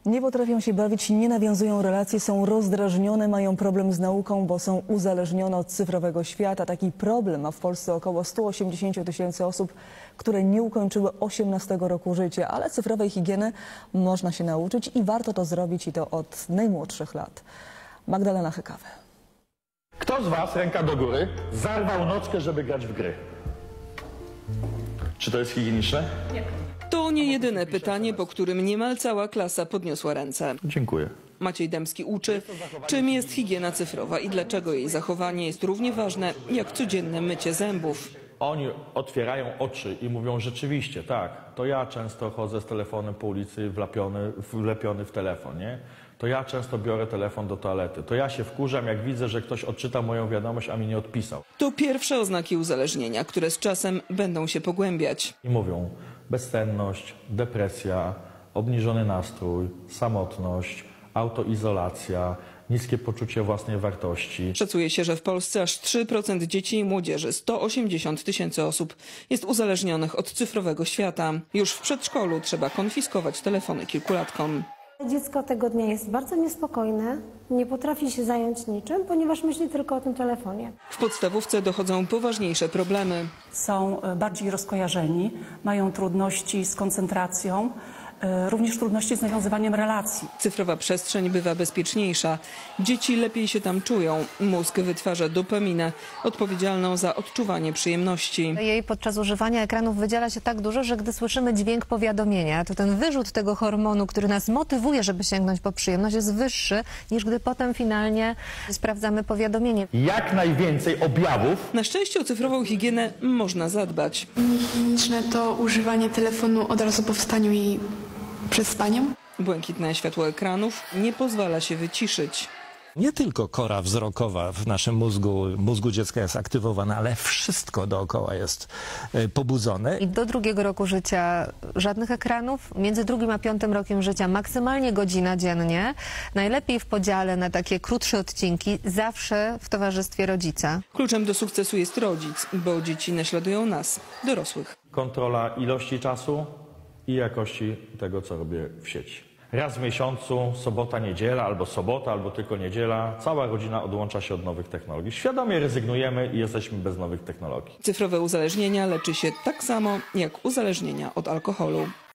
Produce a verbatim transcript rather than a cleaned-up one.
Nie potrafią się bawić, nie nawiązują relacji, są rozdrażnione, mają problem z nauką, bo są uzależnione od cyfrowego świata. Taki problem ma w Polsce około stu osiemdziesięciu tysięcy osób, które nie ukończyły osiemnastego roku życia, ale cyfrowej higieny można się nauczyć i warto to zrobić i to od najmłodszych lat. Magdalena Hykawy. Kto z was, ręka do góry, zarwał nockę, żeby grać w gry? Czy to jest higieniczne? Nie. To nie jedyne pytanie, po którym niemal cała klasa podniosła ręce. Dziękuję. Maciej Dębski uczy, czym jest higiena cyfrowa i dlaczego jej zachowanie jest równie ważne jak codzienne mycie zębów. Oni otwierają oczy i mówią rzeczywiście, tak, to ja często chodzę z telefonem po ulicy wlepiony, wlepiony w telefon, nie? To ja często biorę telefon do toalety. To ja się wkurzam, jak widzę, że ktoś odczyta moją wiadomość, a mi nie odpisał. To pierwsze oznaki uzależnienia, które z czasem będą się pogłębiać. I mówią bezsenność, depresja, obniżony nastrój, samotność, autoizolacja, niskie poczucie własnej wartości. Szacuje się, że w Polsce aż trzy procent dzieci i młodzieży, sto osiemdziesiąt tysięcy osób, jest uzależnionych od cyfrowego świata. Już w przedszkolu trzeba konfiskować telefony kilkulatkom. Dziecko tego dnia jest bardzo niespokojne, nie potrafi się zająć niczym, ponieważ myśli tylko o tym telefonie. W podstawówce dochodzą poważniejsze problemy. Są bardziej rozkojarzeni, mają trudności z koncentracją, również trudności z nawiązywaniem relacji. Cyfrowa przestrzeń bywa bezpieczniejsza. Dzieci lepiej się tam czują. Mózg wytwarza dopaminę, odpowiedzialną za odczuwanie przyjemności. Jej podczas używania ekranów wydziela się tak dużo, że gdy słyszymy dźwięk powiadomienia, to ten wyrzut tego hormonu, który nas motywuje, żeby sięgnąć po przyjemność, jest wyższy, niż gdy potem finalnie sprawdzamy powiadomienie. Jak najwięcej objawów. Na szczęście o cyfrową higienę można zadbać. Niehigieniczne to używanie telefonu od razu po wstaniu i przed spaniem. Błękitne światło ekranów nie pozwala się wyciszyć. Nie tylko kora wzrokowa w naszym mózgu, mózgu dziecka jest aktywowana, ale wszystko dookoła jest pobudzone. I do drugiego roku życia żadnych ekranów, między drugim a piątym rokiem życia maksymalnie godzina dziennie, najlepiej w podziale na takie krótsze odcinki, zawsze w towarzystwie rodzica. Kluczem do sukcesu jest rodzic, bo dzieci naśladują nas, dorosłych. Kontrola ilości czasu i jakości tego, co robię w sieci. Raz w miesiącu, sobota, niedziela, albo sobota, albo tylko niedziela, cała rodzina odłącza się od nowych technologii. Świadomie rezygnujemy i jesteśmy bez nowych technologii. Cyfrowe uzależnienia leczy się tak samo jak uzależnienia od alkoholu.